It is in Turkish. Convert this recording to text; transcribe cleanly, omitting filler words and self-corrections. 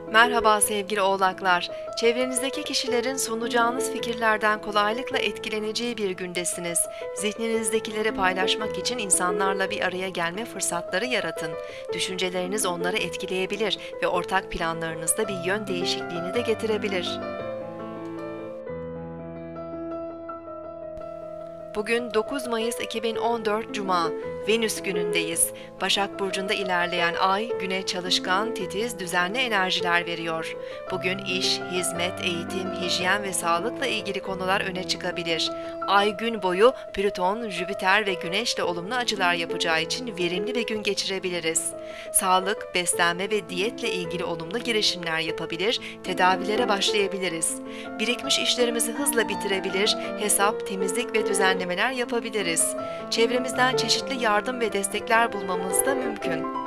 Merhaba sevgili oğlaklar. Çevrenizdeki kişilerin sunacağınız fikirlerden kolaylıkla etkileneceği bir gündesiniz. Zihninizdekileri paylaşmak için insanlarla bir araya gelme fırsatları yaratın. Düşünceleriniz onları etkileyebilir ve ortak planlarınızda bir yön değişikliğini de getirebilir. Bugün 9 Mayıs 2014 Cuma, Venüs günündeyiz. Başak Burcu'nda ilerleyen ay, güne çalışkan, titiz, düzenli enerjiler veriyor. Bugün iş, hizmet, eğitim, hijyen ve sağlıkla ilgili konular öne çıkabilir. Ay gün boyu Plüton, Jüpiter ve Güneş'le olumlu açılar yapacağı için verimli bir gün geçirebiliriz. Sağlık, beslenme ve diyetle ilgili olumlu girişimler yapabilir, tedavilere başlayabiliriz. Birikmiş işlerimizi hızla bitirebilir, hesap, temizlik ve düzenlemeler yapabiliriz. Çevremizden çeşitli yardım ve destekler bulmamız da mümkün.